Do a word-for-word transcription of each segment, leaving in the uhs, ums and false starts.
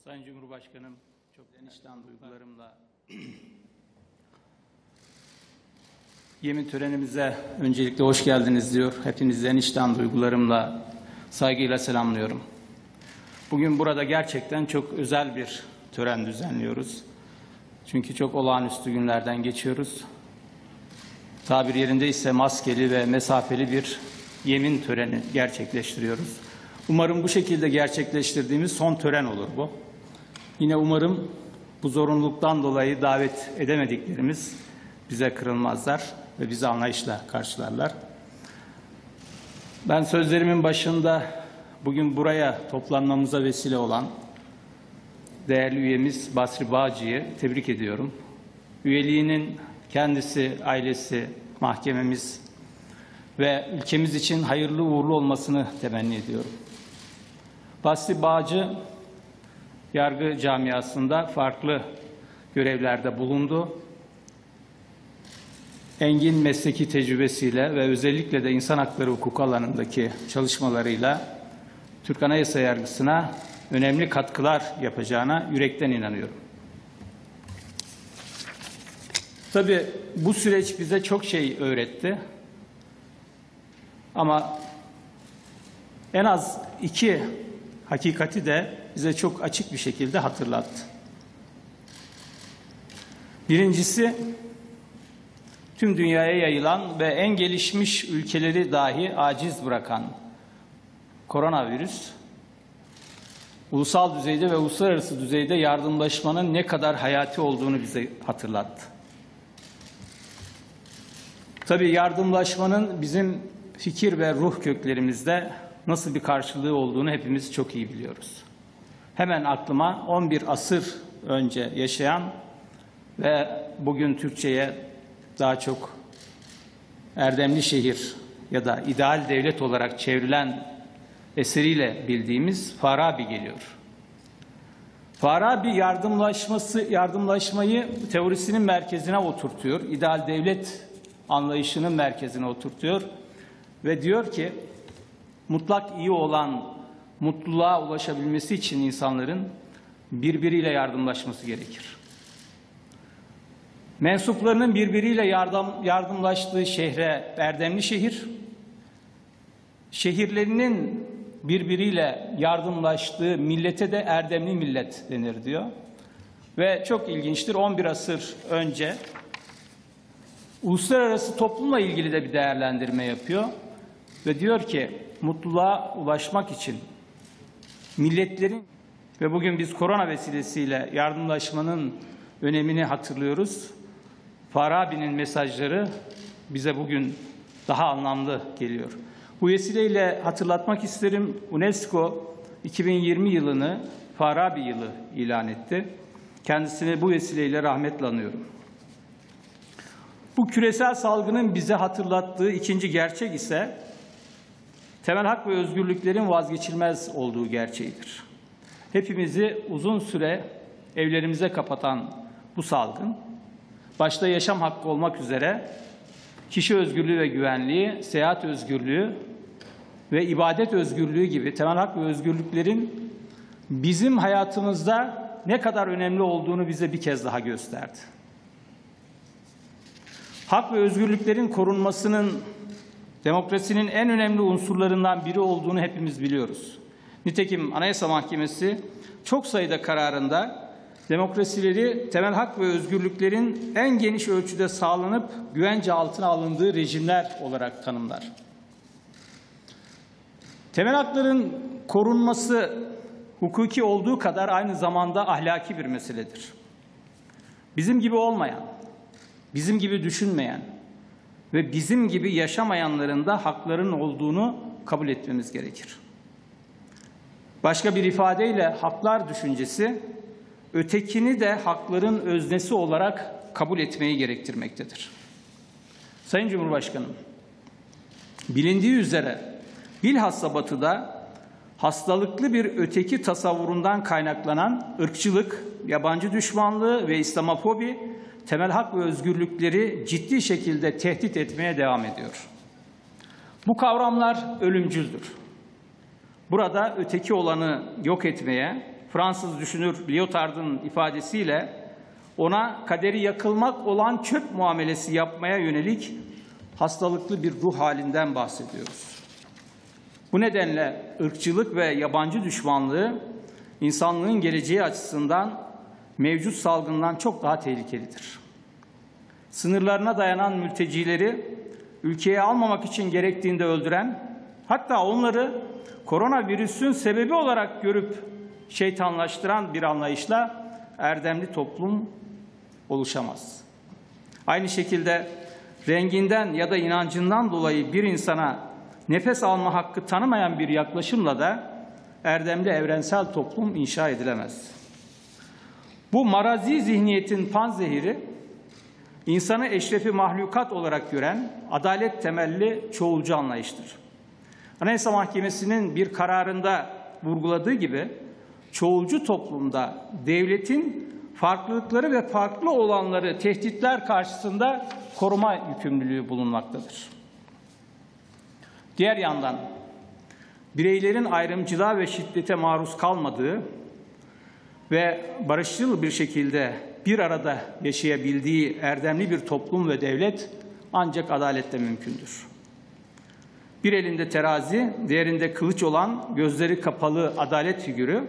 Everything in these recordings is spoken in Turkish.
Sayın Cumhurbaşkanım, çok içten duygularımla yemin törenimize öncelikle hoş geldiniz diyor. Hepinizden içten duygularımla, saygıyla selamlıyorum. Bugün burada gerçekten çok özel bir tören düzenliyoruz. Çünkü çok olağanüstü günlerden geçiyoruz. Tabir yerinde ise maskeli ve mesafeli bir yemin töreni gerçekleştiriyoruz. Umarım bu şekilde gerçekleştirdiğimiz son tören olur bu. Yine umarım bu zorunluluktan dolayı davet edemediklerimiz bize kırılmazlar ve bizi anlayışla karşılarlar. Ben sözlerimin başında bugün buraya toplanmamıza vesile olan değerli üyemiz Basri Bağcı'yı tebrik ediyorum. Üyeliğinin kendisi, ailesi, mahkememiz ve ülkemiz için hayırlı uğurlu olmasını temenni ediyorum. Basri Bağcı, yargı camiasında farklı görevlerde bulundu. Engin mesleki tecrübesiyle ve özellikle de insan hakları hukuk alanındaki çalışmalarıyla Türk Anayasa Yargısı'na önemli katkılar yapacağına yürekten inanıyorum. Tabii bu süreç bize çok şey öğretti. Ama en az iki hakikati de bize çok açık bir şekilde hatırlattı. Birincisi, tüm dünyaya yayılan ve en gelişmiş ülkeleri dahi aciz bırakan koronavirüs, ulusal düzeyde ve uluslararası düzeyde yardımlaşmanın ne kadar hayati olduğunu bize hatırlattı. Tabii yardımlaşmanın bizim fikir ve ruh köklerimizde nasıl bir karşılığı olduğunu hepimiz çok iyi biliyoruz. Hemen aklıma on bir asır önce yaşayan ve bugün Türkçe'ye daha çok erdemli şehir ya da ideal devlet olarak çevrilen eseriyle bildiğimiz Farabi geliyor. Farabi yardımlaşması, yardımlaşmayı teorisinin merkezine oturtuyor, ideal devlet anlayışının merkezine oturtuyor ve diyor ki mutlak iyi olan mutluluğa ulaşabilmesi için insanların birbiriyle yardımlaşması gerekir. Mensuplarının birbiriyle yardım, yardımlaştığı şehre erdemli şehir, şehirlerinin birbiriyle yardımlaştığı millete de erdemli millet denir diyor. Ve çok ilginçtir, on bir asır önce uluslararası toplumla ilgili de bir değerlendirme yapıyor ve diyor ki mutluluğa ulaşmak için milletlerin ve bugün biz korona vesilesiyle yardımlaşmanın önemini hatırlıyoruz. Farabi'nin mesajları bize bugün daha anlamlı geliyor. Bu vesileyle hatırlatmak isterim, UNESCO iki bin yirmi yılını Farabi yılı ilan etti. Kendisine bu vesileyle rahmetle anıyorum. Bu küresel salgının bize hatırlattığı ikinci gerçek ise temel hak ve özgürlüklerin vazgeçilmez olduğu gerçeğidir. Hepimizi uzun süre evlerimize kapatan bu salgın, başta yaşam hakkı olmak üzere kişi özgürlüğü ve güvenliği, seyahat özgürlüğü ve ibadet özgürlüğü gibi temel hak ve özgürlüklerin bizim hayatımızda ne kadar önemli olduğunu bize bir kez daha gösterdi. Hak ve özgürlüklerin korunmasının demokrasinin en önemli unsurlarından biri olduğunu hepimiz biliyoruz. Nitekim Anayasa Mahkemesi çok sayıda kararında demokrasileri temel hak ve özgürlüklerin en geniş ölçüde sağlanıp güvence altına alındığı rejimler olarak tanımlar. Temel hakların korunması hukuki olduğu kadar aynı zamanda ahlaki bir meseledir. Bizim gibi olmayan, bizim gibi düşünmeyen ve bizim gibi yaşamayanların da hakların olduğunu kabul etmemiz gerekir. Başka bir ifadeyle haklar düşüncesi, ötekini de hakların öznesi olarak kabul etmeyi gerektirmektedir. Sayın Cumhurbaşkanım, bilindiği üzere bilhassa Batı'da hastalıklı bir öteki tasavvurundan kaynaklanan ırkçılık, yabancı düşmanlığı ve İslamofobi temel hak ve özgürlükleri ciddi şekilde tehdit etmeye devam ediyor. Bu kavramlar ölümcüldür. Burada öteki olanı yok etmeye, Fransız düşünür Lyotard'ın ifadesiyle ona kaderi yakılmak olan çöp muamelesi yapmaya yönelik hastalıklı bir ruh halinden bahsediyoruz. Bu nedenle ırkçılık ve yabancı düşmanlığı insanlığın geleceği açısından mevcut salgından çok daha tehlikelidir. Sınırlarına dayanan mültecileri ülkeye almamak için gerektiğinde öldüren, hatta onları koronavirüsün sebebi olarak görüp şeytanlaştıran bir anlayışla erdemli toplum oluşamaz. Aynı şekilde renginden ya da inancından dolayı bir insana nefes alma hakkı tanımayan bir yaklaşımla da erdemli evrensel toplum inşa edilemez. Bu marazi zihniyetin panzehiri, insanı eşrefi mahlukat olarak gören adalet temelli çoğulcu anlayıştır. Anayasa Mahkemesi'nin bir kararında vurguladığı gibi çoğulcu toplumda devletin farklılıkları ve farklı olanları tehditler karşısında koruma yükümlülüğü bulunmaktadır. Diğer yandan bireylerin ayrımcılığa ve şiddete maruz kalmadığı ve barışçıl bir şekilde bir arada yaşayabildiği erdemli bir toplum ve devlet ancak adaletle mümkündür. Bir elinde terazi, diğerinde kılıç olan gözleri kapalı adalet figürü,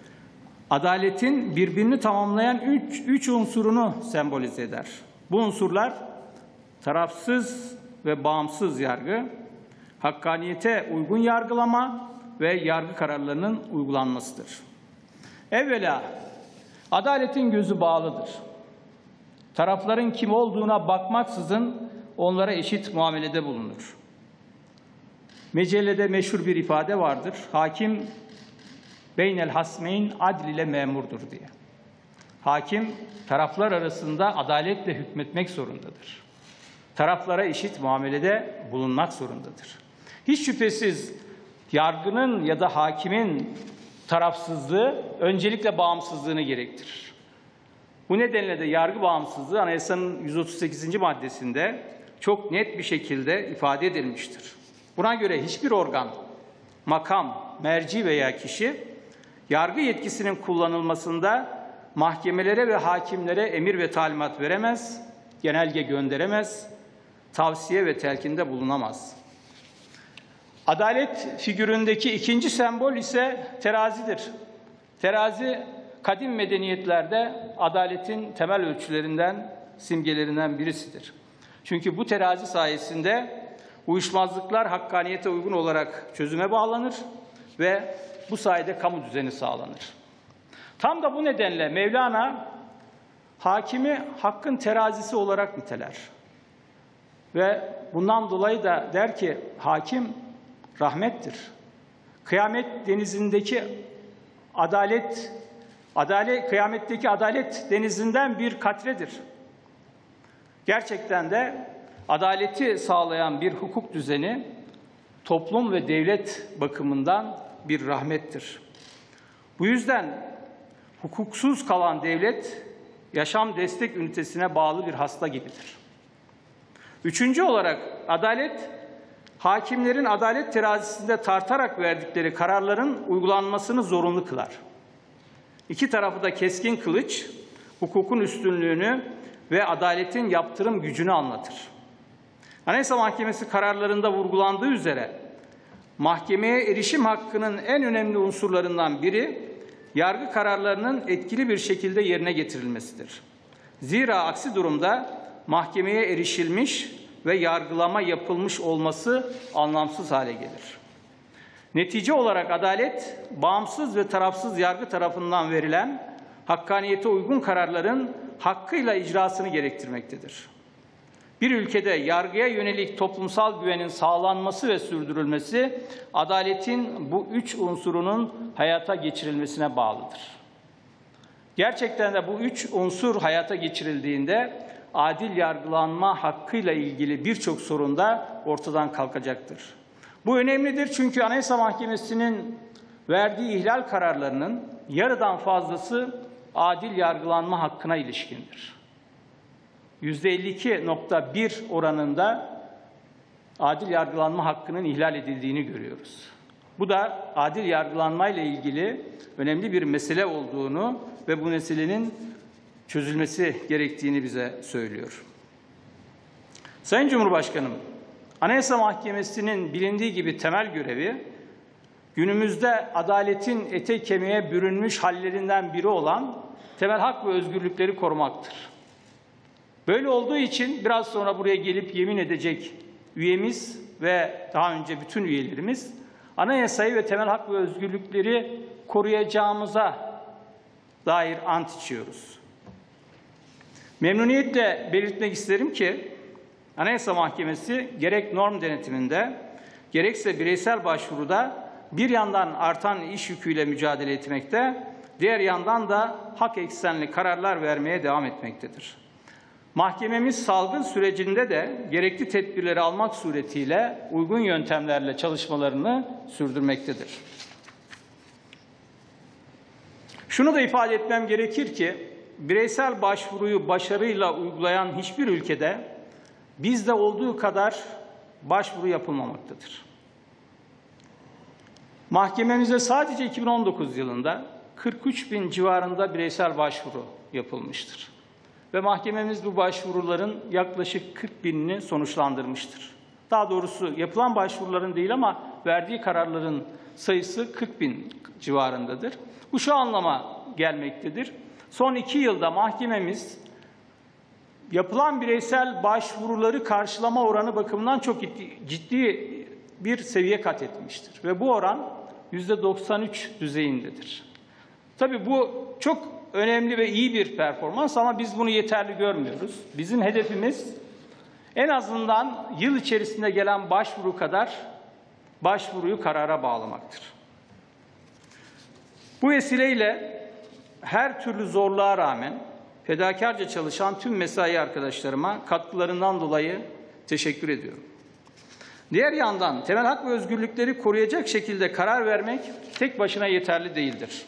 adaletin birbirini tamamlayan üç, üç unsurunu sembolize eder. Bu unsurlar tarafsız ve bağımsız yargı, hakkaniyete uygun yargılama ve yargı kararlarının uygulanmasıdır. Evvela adaletin gözü bağlıdır. Tarafların kim olduğuna bakmaksızın onlara eşit muamelede bulunur. Mecellede meşhur bir ifade vardır. Hakim beynel hasmeyn adl ile memurdur diye. Hakim taraflar arasında adaletle hükmetmek zorundadır. Taraflara eşit muamelede bulunmak zorundadır. Hiç şüphesiz yargının ya da hakimin tarafsızlığı öncelikle bağımsızlığını gerektirir. Bu nedenle de yargı bağımsızlığı Anayasanın yüz otuz sekizinci maddesinde çok net bir şekilde ifade edilmiştir. Buna göre hiçbir organ, makam, merci veya kişi yargı yetkisinin kullanılmasında mahkemelere ve hakimlere emir ve talimat veremez, genelge gönderemez, tavsiye ve telkinde bulunamaz. Adalet figüründeki ikinci sembol ise terazidir. Terazi, kadim medeniyetlerde adaletin temel ölçülerinden, simgelerinden birisidir. Çünkü bu terazi sayesinde uyuşmazlıklar hakkaniyete uygun olarak çözüme bağlanır ve bu sayede kamu düzeni sağlanır. Tam da bu nedenle Mevlana hakimi hakkın terazisi olarak niteler. Ve bundan dolayı da der ki hakim rahmettir. Kıyamet denizindeki adalet, adalet kıyametteki adalet denizinden bir katredir. Gerçekten de adaleti sağlayan bir hukuk düzeni toplum ve devlet bakımından bir rahmettir. Bu yüzden hukuksuz kalan devlet yaşam destek ünitesine bağlı bir hasta gibidir. Üçüncü olarak adalet, hakimlerin adalet terazisinde tartarak verdikleri kararların uygulanmasını zorunlu kılar. İki tarafı da keskin kılıç, hukukun üstünlüğünü ve adaletin yaptırım gücünü anlatır. Anayasa Mahkemesi kararlarında vurgulandığı üzere, mahkemeye erişim hakkının en önemli unsurlarından biri, yargı kararlarının etkili bir şekilde yerine getirilmesidir. Zira aksi durumda mahkemeye erişilmiş ve yargılama yapılmış olması anlamsız hale gelir. Netice olarak adalet, bağımsız ve tarafsız yargı tarafından verilen hakkaniyete uygun kararların hakkıyla icrasını gerektirmektedir. Bir ülkede yargıya yönelik toplumsal güvenin sağlanması ve sürdürülmesi, adaletin bu üç unsurunun hayata geçirilmesine bağlıdır. Gerçekten de bu üç unsur hayata geçirildiğinde, adil yargılanma hakkıyla ilgili birçok sorun da ortadan kalkacaktır. Bu önemlidir çünkü Anayasa Mahkemesi'nin verdiği ihlal kararlarının yarıdan fazlası adil yargılanma hakkına ilişkindir. yüzde elli iki nokta bir oranında adil yargılanma hakkının ihlal edildiğini görüyoruz. Bu da adil yargılanmayla ilgili önemli bir mesele olduğunu ve bu meselenin çözülmesi gerektiğini bize söylüyor. Sayın Cumhurbaşkanım, Anayasa Mahkemesi'nin bilindiği gibi temel görevi, günümüzde adaletin ete kemiğe bürünmüş hallerinden biri olan temel hak ve özgürlükleri korumaktır. Böyle olduğu için biraz sonra buraya gelip yemin edecek üyemiz ve daha önce bütün üyelerimiz anayasayı ve temel hak ve özgürlükleri koruyacağımıza dair ant içiyoruz. Memnuniyetle belirtmek isterim ki Anayasa Mahkemesi gerek norm denetiminde gerekse bireysel başvuruda bir yandan artan iş yüküyle mücadele etmekte, diğer yandan da hak eksenli kararlar vermeye devam etmektedir. Mahkememiz salgın sürecinde de gerekli tedbirleri almak suretiyle uygun yöntemlerle çalışmalarını sürdürmektedir. Şunu da ifade etmem gerekir ki, bireysel başvuruyu başarıyla uygulayan hiçbir ülkede bizde olduğu kadar başvuru yapılmamaktadır. Mahkememize sadece iki bin on dokuz yılında kırk üç bin civarında bireysel başvuru yapılmıştır. Ve mahkememiz bu başvuruların yaklaşık kırk binini sonuçlandırmıştır. Daha doğrusu yapılan başvuruların değil ama verdiği kararların sayısı kırk bin civarındadır. Bu şu anlama gelmektedir. Son iki yılda mahkememiz yapılan bireysel başvuruları karşılama oranı bakımından çok ciddi bir seviye kat etmiştir. Ve bu oran yüzde doksan üç düzeyindedir. Tabii bu çok önemli ve iyi bir performans ama biz bunu yeterli görmüyoruz. Bizim hedefimiz en azından yıl içerisinde gelen başvuru kadar başvuruyu karara bağlamaktır. Bu vesileyle her türlü zorluğa rağmen fedakarca çalışan tüm mesai arkadaşlarıma katkılarından dolayı teşekkür ediyorum. Diğer yandan temel hak ve özgürlükleri koruyacak şekilde karar vermek tek başına yeterli değildir.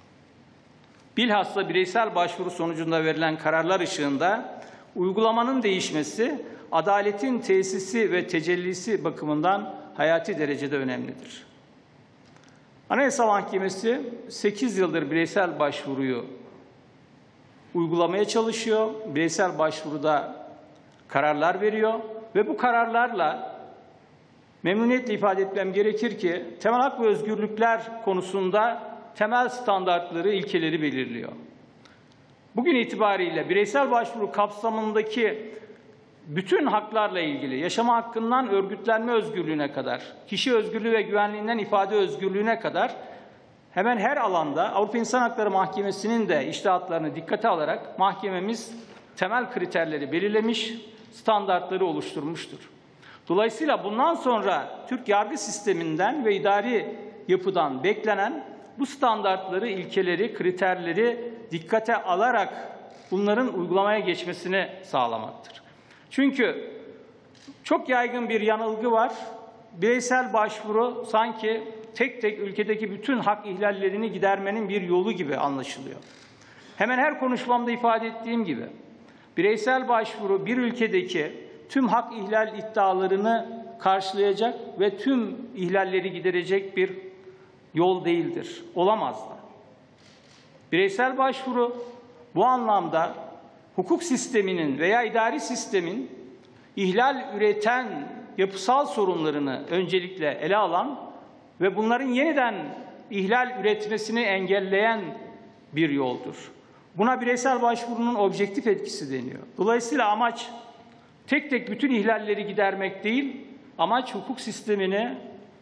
Bilhassa bireysel başvuru sonucunda verilen kararlar ışığında uygulamanın değişmesi, adaletin tesisi ve tecellisi bakımından hayati derecede önemlidir. Anayasa Mahkemesi sekiz yıldır bireysel başvuruyu uygulamaya çalışıyor, bireysel başvuruda kararlar veriyor ve bu kararlarla memnuniyetle ifade etmem gerekir ki temel hak ve özgürlükler konusunda temel standartları, ilkeleri belirliyor. Bugün itibariyle bireysel başvuru kapsamındaki bütün haklarla ilgili, yaşama hakkından örgütlenme özgürlüğüne kadar, kişi özgürlüğü ve güvenliğinden ifade özgürlüğüne kadar hemen her alanda Avrupa İnsan Hakları Mahkemesi'nin de içtihatlarını dikkate alarak mahkememiz temel kriterleri belirlemiş, standartları oluşturmuştur. Dolayısıyla bundan sonra Türk yargı sisteminden ve idari yapıdan beklenen bu standartları, ilkeleri, kriterleri dikkate alarak bunların uygulamaya geçmesini sağlamaktır. Çünkü çok yaygın bir yanılgı var. Bireysel başvuru sanki tek tek ülkedeki bütün hak ihlallerini gidermenin bir yolu gibi anlaşılıyor. Hemen her konuşmamda ifade ettiğim gibi bireysel başvuru bir ülkedeki tüm hak ihlal iddialarını karşılayacak ve tüm ihlalleri giderecek bir yol değildir. Olamaz da. Bireysel başvuru bu anlamda hukuk sisteminin veya idari sistemin ihlal üreten yapısal sorunlarını öncelikle ele alan ve bunların yeniden ihlal üretmesini engelleyen bir yoldur. Buna bireysel başvurunun objektif etkisi deniyor. Dolayısıyla amaç tek tek bütün ihlalleri gidermek değil, amaç hukuk sistemini,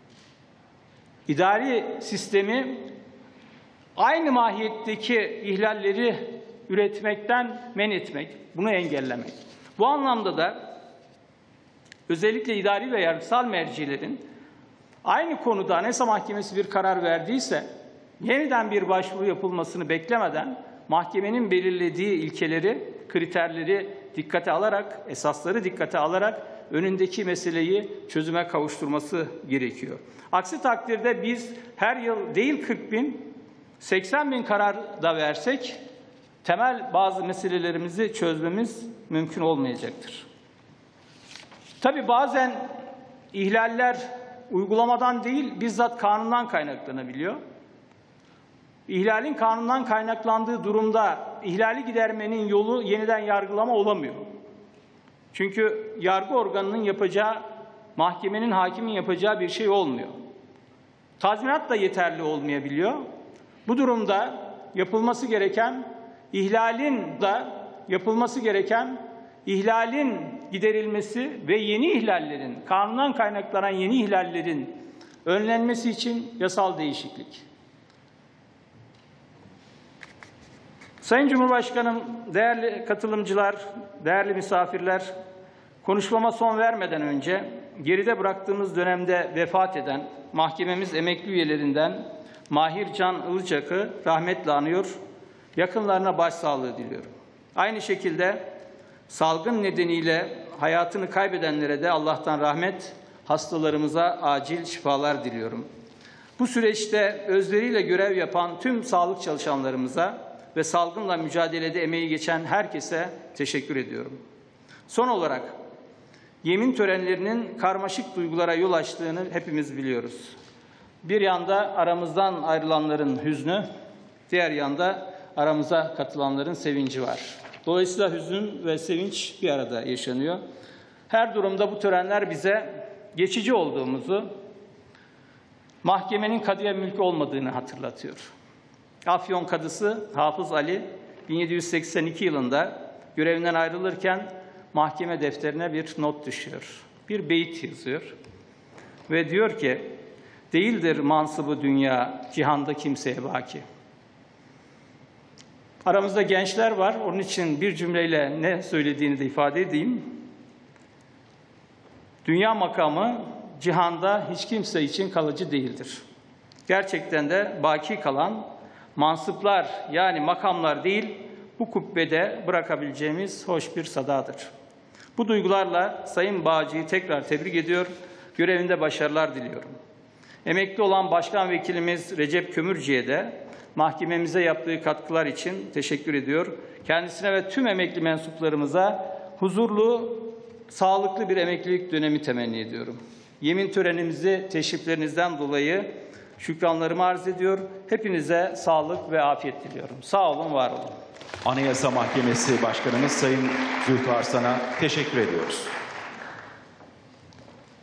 idari sistemi aynı mahiyetteki ihlalleri üretmekten men etmek, bunu engellemek. Bu anlamda da özellikle idari ve yargısal mercilerin aynı konuda Anayasa Mahkemesi bir karar verdiyse yeniden bir başvuru yapılmasını beklemeden mahkemenin belirlediği ilkeleri, kriterleri dikkate alarak, esasları dikkate alarak önündeki meseleyi çözüme kavuşturması gerekiyor. Aksi takdirde biz her yıl değil kırk bin, seksen bin karar da versek temel bazı meselelerimizi çözmemiz mümkün olmayacaktır. Tabii bazen ihlaller uygulamadan değil, bizzat kanundan kaynaklanabiliyor. İhlalin kanundan kaynaklandığı durumda ihlali gidermenin yolu yeniden yargılama olamıyor. Çünkü yargı organının yapacağı, mahkemenin, hakimin yapacağı bir şey olmuyor. Tazminat da yeterli olmayabiliyor. Bu durumda yapılması gereken ihlalin da yapılması gereken ihlalin giderilmesi ve yeni ihlallerin, kanundan kaynaklanan yeni ihlallerin önlenmesi için yasal değişiklik. Sayın Cumhurbaşkanım, değerli katılımcılar, değerli misafirler, konuşmama son vermeden önce geride bıraktığımız dönemde vefat eden mahkememiz emekli üyelerinden Mahir Can Ilıcak'ı rahmetle anıyor, yakınlarına başsağlığı diliyorum. Aynı şekilde salgın nedeniyle hayatını kaybedenlere de Allah'tan rahmet, hastalarımıza acil şifalar diliyorum. Bu süreçte özveriyle görev yapan tüm sağlık çalışanlarımıza ve salgınla mücadelede emeği geçen herkese teşekkür ediyorum. Son olarak yemin törenlerinin karmaşık duygulara yol açtığını hepimiz biliyoruz. Bir yanda aramızdan ayrılanların hüznü, diğer yanda aramıza katılanların sevinci var. Dolayısıyla hüzün ve sevinç bir arada yaşanıyor. Her durumda bu törenler bize geçici olduğumuzu, mahkemenin kadıya mülkü olmadığını hatırlatıyor. Afyon Kadısı Hafız Ali bin yedi yüz seksen iki yılında görevinden ayrılırken mahkeme defterine bir not düşüyor. Bir beyit yazıyor ve diyor ki, değildir mansıbı dünya, cihanda kimseye baki. Aramızda gençler var, onun için bir cümleyle ne söylediğini de ifade edeyim. Dünya makamı cihanda hiç kimse için kalıcı değildir. Gerçekten de baki kalan mansıplar yani makamlar değil, bu kubbede bırakabileceğimiz hoş bir sadadır. Bu duygularla Sayın Bağcı'yı tekrar tebrik ediyor, görevinde başarılar diliyorum. Emekli olan Başkan Vekilimiz Recep Kömürcü'ye de mahkememize yaptığı katkılar için teşekkür ediyor. Kendisine ve tüm emekli mensuplarımıza huzurlu, sağlıklı bir emeklilik dönemi temenni ediyorum. Yemin törenimizi teşriflerinizden dolayı şükranlarımı arz ediyor. Hepinize sağlık ve afiyet diliyorum. Sağ olun, var olun. Anayasa Mahkemesi Başkanımız Sayın Zülfü Arslan'a teşekkür ediyoruz.